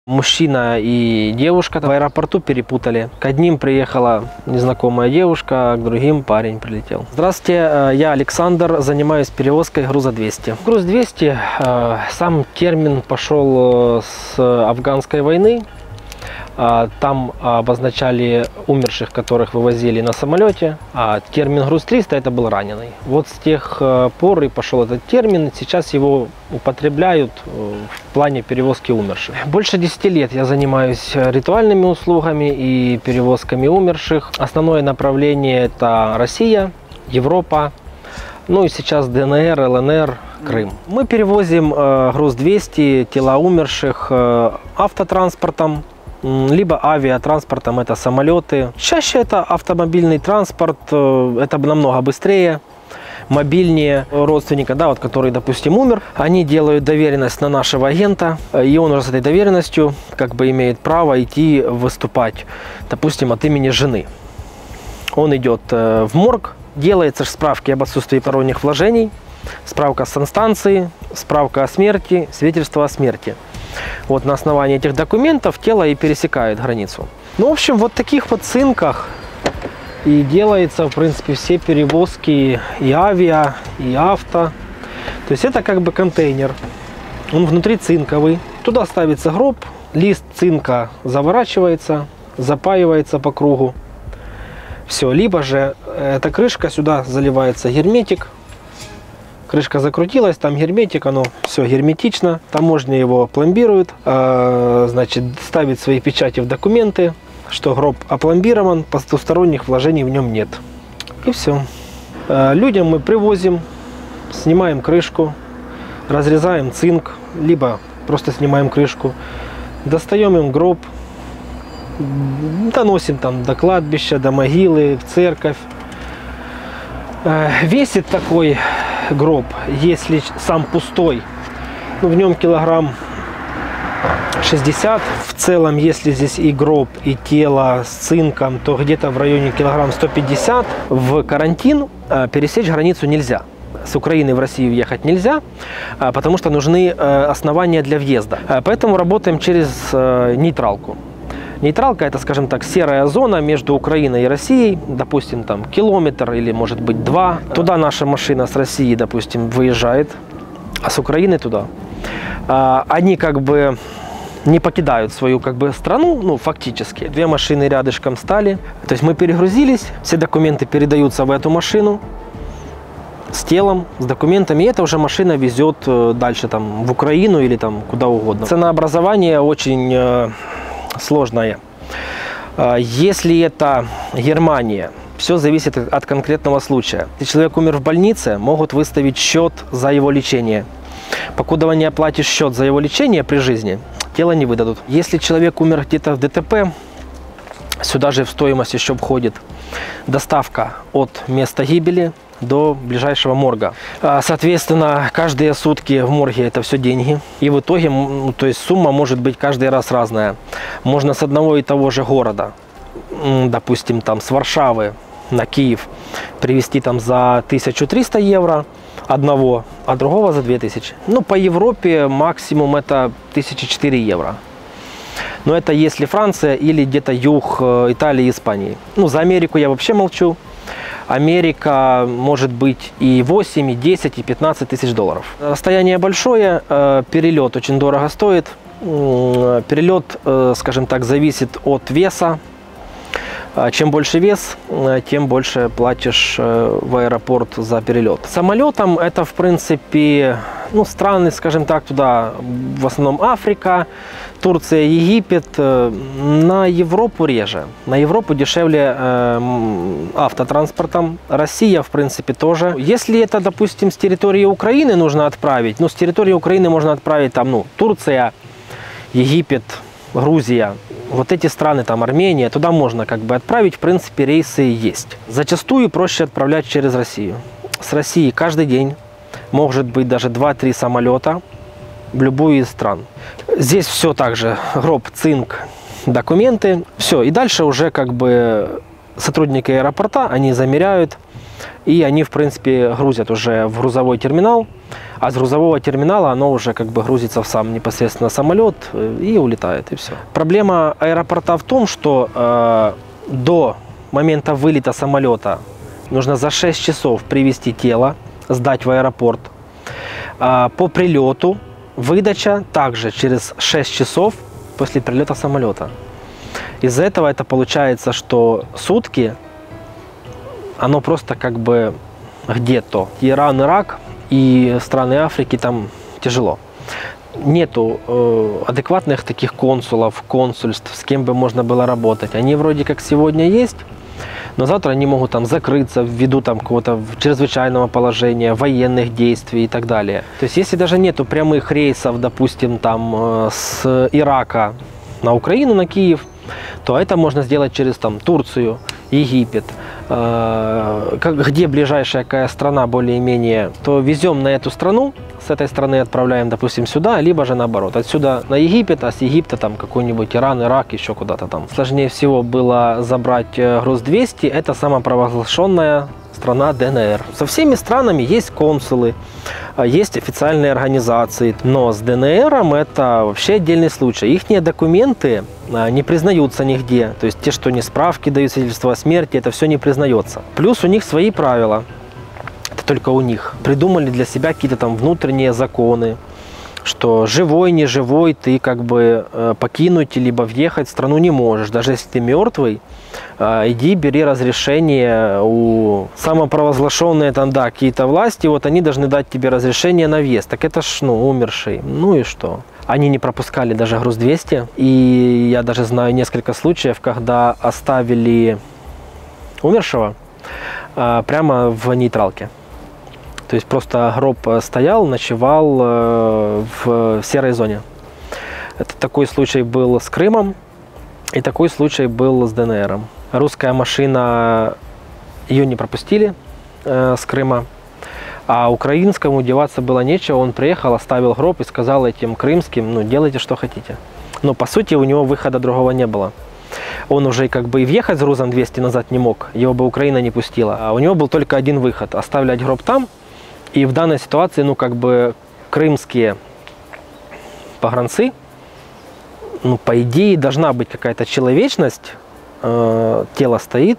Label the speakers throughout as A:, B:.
A: Мужчина и девушка в аэропорту перепутали. К одним приехала незнакомая девушка, а к другим парень прилетел. Здравствуйте, я Александр, занимаюсь перевозкой груза 200. Груз 200, сам термин пошел с афганской войны. Там обозначали умерших, которых вывозили на самолете, а термин груз 300 это был раненый. Вот с тех пор и пошел этот термин, сейчас его употребляют в плане перевозки умерших. Больше 10 лет я занимаюсь ритуальными услугами и перевозками умерших. Основное направление это Россия, Европа, ну и сейчас ДНР, ЛНР, Крым. Мы перевозим груз 200, тела умерших автотранспортом, либо авиатранспортом, это самолеты. Чаще это автомобильный транспорт, это намного быстрее, мобильнее родственника, да, вот, который, допустим, умер. Они делают доверенность на нашего агента, и он уже с этой доверенностью как бы имеет право идти выступать, допустим, от имени жены. Он идет в морг, делается справки об отсутствии посторонних вложений, справка с санстанции, справка о смерти, свидетельство о смерти. Вот на основании этих документов тело и пересекает границу. Ну, в общем, вот таких вот цинках и делается, в принципе, все перевозки и авиа, и авто. То есть это как бы контейнер. Он внутри цинковый. Туда ставится гроб, лист цинка заворачивается, запаивается по кругу. Все, либо же эта крышка, сюда заливается герметик. Крышка закрутилась, там герметик, оно все герметично. Таможня его пломбирует, значит, ставит свои печати в документы, что гроб опломбирован, посторонних вложений в нем нет. И все. Людям мы привозим, снимаем крышку, разрезаем цинк, либо просто снимаем крышку, достаем им гроб, доносим там до кладбища, до могилы, в церковь. Весит такой гроб, если сам пустой, ну, в нем килограмм 60. В целом, если здесь и гроб, и тело с цинком, то где-то в районе килограмм 150. В карантин пересечь границу нельзя. С Украины в Россию ехать нельзя, потому что нужны основания для въезда. Поэтому работаем через нейтралку. Нейтралка – это, скажем так, серая зона между Украиной и Россией, допустим, там километр или, может быть, 2. Туда наша машина с России, допустим, выезжает, а с Украины туда. Они как бы не покидают свою как бы страну, ну, фактически. Две машины рядышком стали, то есть мы перегрузились, все документы передаются в эту машину с телом, с документами, и эта уже машина везет дальше там в Украину или там куда угодно. Ценообразование очень сложная. Если это Германия, все зависит от конкретного случая. Если человек умер в больнице, могут выставить счет за его лечение. Покуда не оплатишь счет за его лечение при жизни, тело не выдадут. Если человек умер где-то в ДТП, сюда же в стоимость еще входит доставка от места гибели до ближайшего морга. Соответственно, каждые сутки в морге это все деньги. И в итоге, то есть сумма может быть каждый раз разная. Можно с одного и того же города, допустим, там с Варшавы на Киев, привезти там за 1300 евро одного, а другого за 2000. Ну, по Европе максимум это 1004 евро. Но это если Франция или где-то юг Италии и Испании. Ну, за Америку я вообще молчу. Америка может быть и 8, и 10, и 15 тысяч долларов. Расстояние большое, перелет очень дорого стоит. Перелет, скажем так, зависит от веса. Чем больше вес, тем больше платишь в аэропорт за перелет. Самолетом это, в принципе, ну, страны, скажем так, туда в основном Африка, Турция, Египет. На Европу реже. На Европу дешевле автотранспортом. Россия, в принципе, тоже. Если это, допустим, с территории Украины нужно отправить, ну, с территории Украины можно отправить там, ну, Турция, Египет, Грузия. Вот эти страны, там Армения, туда можно как бы отправить, в принципе, рейсы есть. Зачастую проще отправлять через Россию. С России каждый день может быть даже 2-3 самолета в любую из стран. Здесь все так же, гроб, цинк, документы, все. И дальше уже как бы сотрудники аэропорта, они замеряют, и они, в принципе, грузят уже в грузовой терминал. А с грузового терминала оно уже как бы грузится в сам непосредственно самолет и улетает, и все. Проблема аэропорта в том, что до момента вылета самолета нужно за 6 часов привезти тело, сдать в аэропорт. По прилету выдача также через 6 часов после прилета самолета. Из-за этого это получается, что сутки, оно просто как бы где-то. Иран, Ирак и страны Африки там тяжело. Нету адекватных таких консулов, консульств, с кем бы можно было работать. Они вроде как сегодня есть, но завтра они могут там закрыться ввиду там какого-то чрезвычайного положения, военных действий и так далее. То есть если даже нету прямых рейсов, допустим, там с Ирака на Украину, на Киев, то это можно сделать через там Турцию, Египет, где ближайшая какая страна более-менее, то везем на эту страну, с этой страны отправляем, допустим, сюда, либо же наоборот, отсюда на Египет, а с Египта там какой-нибудь Иран, Ирак, еще куда-то там. Сложнее всего было забрать груз 200, это самопровозглашенная страна ДНР. Со всеми странами есть консулы, есть официальные организации, но с ДНРом это вообще отдельный случай. Ихние документы не признаются нигде, то есть те, что не справки дают, свидетельство о смерти, это все не признается. Плюс у них свои правила, это только у них. Придумали для себя какие-то там внутренние законы, что живой, не живой, ты как бы покинуть либо въехать в страну не можешь. Даже если ты мертвый, иди, бери разрешение у самопровозглашенные там, да, какие-то власти, вот они должны дать тебе разрешение на въезд. Так это ж, ну, умерший. Ну и что? Они не пропускали даже груз 200. И я даже знаю несколько случаев, когда оставили умершего прямо в нейтралке. То есть просто гроб стоял, ночевал в серой зоне. Это такой случай был с Крымом, и такой случай был с ДНРом. Русская машина, ее не пропустили с Крыма, а украинскому деваться было нечего. Он приехал, оставил гроб и сказал этим крымским, ну, делайте, что хотите. Но по сути у него выхода другого не было. Он уже как бы и въехать с грузом 200 назад не мог, его бы Украина не пустила. А у него был только один выход – оставлять гроб там. И в данной ситуации, ну, как бы крымские погранцы, ну, по идее, должна быть какая-то человечность, тело стоит,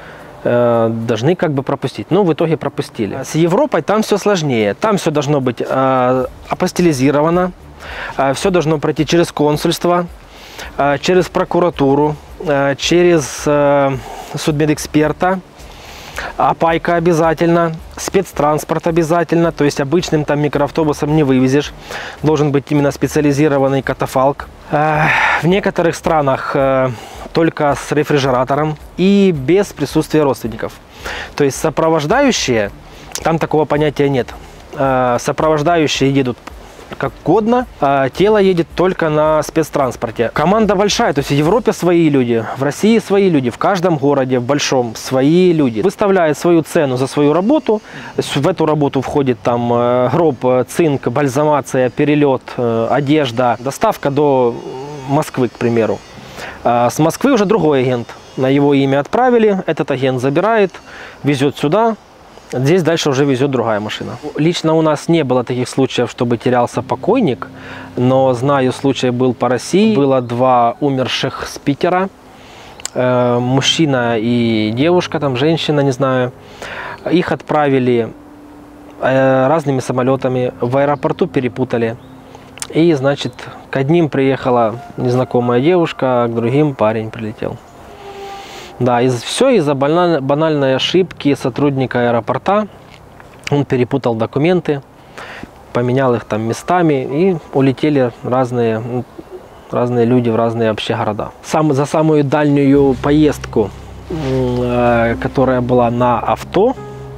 A: должны как бы пропустить. Но в итоге пропустили. С Европой там все сложнее. Там все должно быть апостилизировано, все должно пройти через консульство, через прокуратуру, через судмедэксперта. Опайка обязательно, спецтранспорт обязательно, то есть обычным там микроавтобусом не вывезешь, должен быть именно специализированный катафалк. В некоторых странах только с рефрижератором и без присутствия родственников. То есть сопровождающие, там такого понятия нет. Сопровождающие едут как угодно, а тело едет только на спецтранспорте. Команда большая, то есть в Европе свои люди, в России свои люди, в каждом городе, в большом, свои люди. Выставляют свою цену за свою работу, в эту работу входит там гроб, цинк, бальзамация, перелет, одежда, доставка до Москвы, к примеру. С Москвы уже другой агент, на его имя отправили, этот агент забирает, везет сюда. Здесь дальше уже везет другая машина. Лично у нас не было таких случаев, чтобы терялся покойник, но знаю, случай был по России. Было 2 умерших с Питера, мужчина и девушка, там женщина, не знаю. Их отправили разными самолетами, в аэропорту перепутали. И, значит, к одним приехала незнакомая девушка, а к другим парень прилетел. Да, все из-за банальной ошибки сотрудника аэропорта. Он перепутал документы, поменял их там местами, и улетели разные люди в разные вообще города. За самую дальнюю поездку, которая была на авто,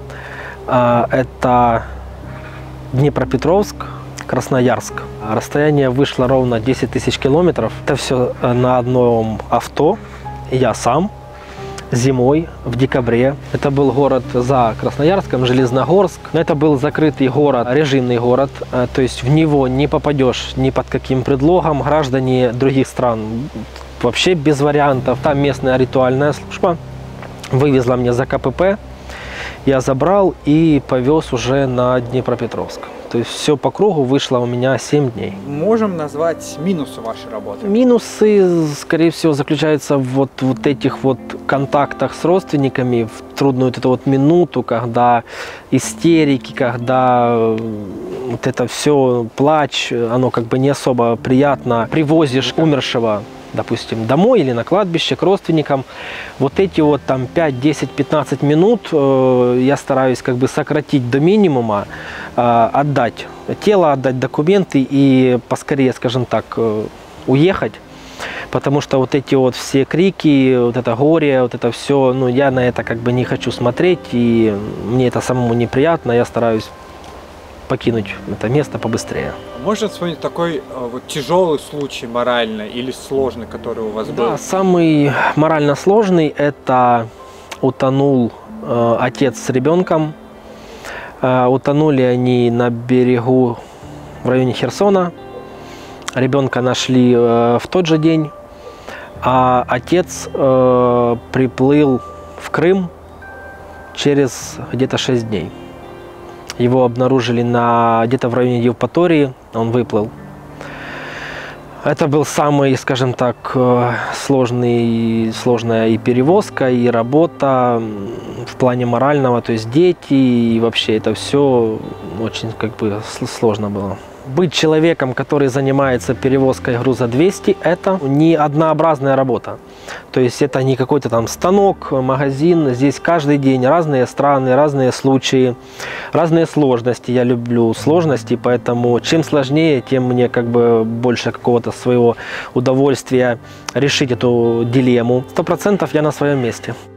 A: это Днепропетровск, Красноярск. Расстояние вышло ровно 10 тысяч километров. Это все на одном авто, я сам. Зимой, в декабре. Это был город за Красноярском, Железногорск. Но это был закрытый город, режимный город. То есть в него не попадешь ни под каким предлогом. Граждане других стран вообще без вариантов. Там местная ритуальная служба вывезла меня за КПП. Я забрал и повез уже на Днепропетровск. То То есть все по кругу вышло у меня 7 дней.
B: Можем назвать минусы вашей работы?
A: Минусы, скорее всего, заключаются в вот этих вот контактах с родственниками в трудную вот эту вот минуту, когда истерики, когда вот это все, плач, оно как бы не особо приятно. Привозишь умершего, допустим, домой или на кладбище к родственникам, вот эти вот там 5, 10, 15 минут я стараюсь как бы сократить до минимума, отдать тело, отдать документы и поскорее, скажем так, уехать. Потому что вот эти вот все крики, вот это горе, вот это все, ну я на это как бы не хочу смотреть, и мне это самому неприятно, я стараюсь покинуть это место побыстрее.
B: Можно вспомнить такой вот тяжелый случай морально или сложный, который у вас был?
A: Да, самый морально сложный – это утонул отец с ребенком. Утонули они на берегу в районе Херсона. Ребенка нашли в тот же день, а отец приплыл в Крым через где-то 6 дней. Его обнаружили где-то в районе Евпатории, он выплыл. Это был самый, скажем так, сложная и перевозка, и работа в плане морального, то есть дети, и вообще это все очень как бы сложно было. Быть человеком, который занимается перевозкой груза 200, это не однообразная работа. То есть это не какой-то там станок, магазин. Здесь каждый день разные страны, разные случаи, разные сложности. Я люблю сложности, поэтому чем сложнее, тем мне как бы больше какого-то своего удовольствия решить эту дилемму. 100% я на своем месте.